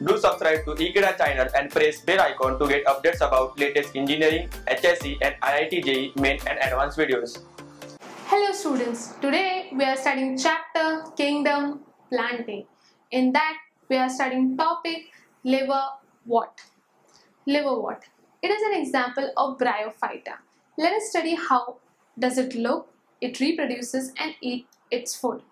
Do subscribe to Ekeeda channel and press bell icon to get updates about latest engineering, HSC and IIT JEE main and advanced videos. Hello students, today we are studying chapter Kingdom Plantae. In that we are studying topic Liverwort. Liverwort. It is an example of bryophyta. Let us study how does it look, it reproduces and eats its food.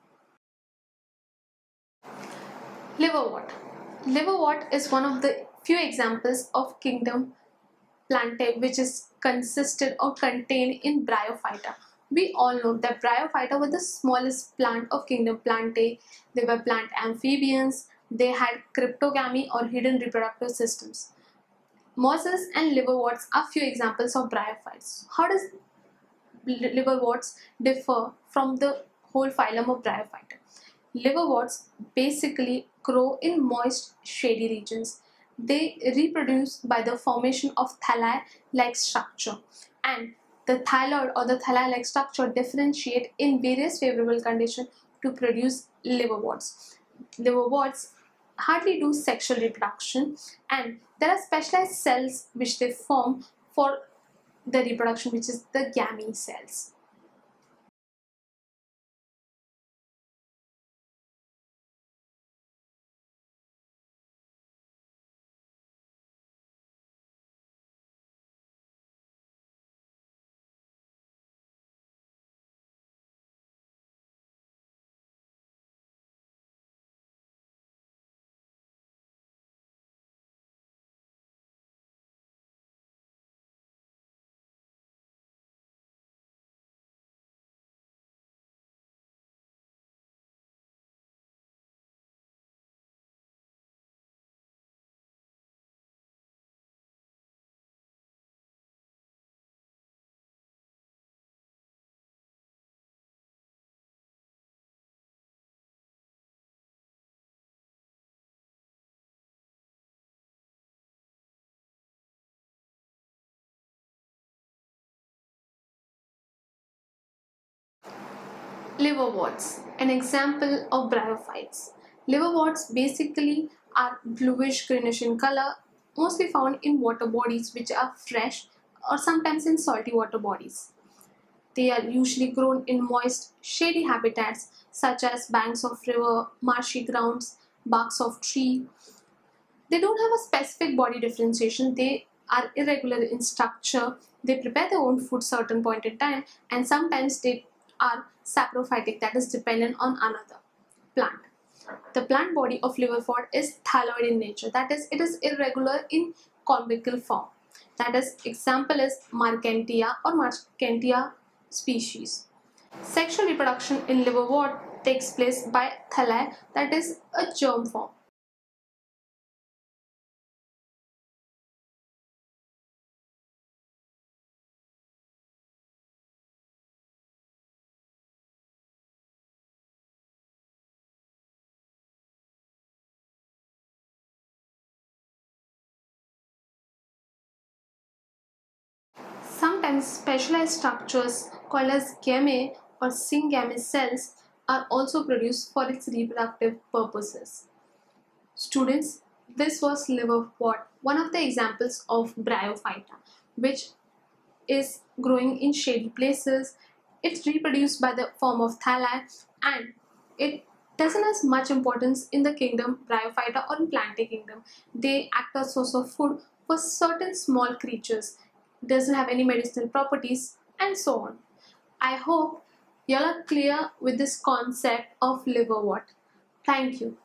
Liverwort. Liverwort is one of the few examples of kingdom Plantae which is consisted or contained in bryophyta. We all know that bryophyta were the smallest plant of kingdom Plantae. They were plant amphibians. They had cryptogamy or hidden reproductive systems. Mosses and liverworts are few examples of bryophytes. How does liverworts differ from the whole phylum of bryophyta? Liverworts basically grow in moist, shady regions. They reproduce by the formation of thalli-like structure, and the thyloid or the thalli-like structure differentiate in various favorable conditions to produce liverworts. Liverworts hardly do sexual reproduction, and there are specialized cells which they form for the reproduction, which is the gamete cells. Liverworts, an example of bryophytes. Liverworts basically are bluish greenish in color, mostly found in water bodies which are fresh or sometimes in salty water bodies. They are usually grown in moist, shady habitats such as banks of river, marshy grounds, barks of tree. They don't have a specific body differentiation. They are irregular in structure. They prepare their own food certain point in time, and sometimes they are saprophytic, that is dependent on another plant. The plant body of liverwort is thalloid in nature, that is it is irregular in conical form. That is example is Marchantia or Marchantia species. Sexual reproduction in liverwort takes place by thalli, that is a germ form. Sometimes specialized structures called as gamete or syngame cells are also produced for its reproductive purposes. Students, this was liverwort, one of the examples of bryophyta, which is growing in shady places. It's reproduced by the form of thalli, and it doesn't have much importance in the kingdom bryophyta or in Plantae kingdom. They act as source of food for certain small creatures, doesn't have any medicinal properties, and so on. I hope you all are clear with this concept of liverwort. Thank you.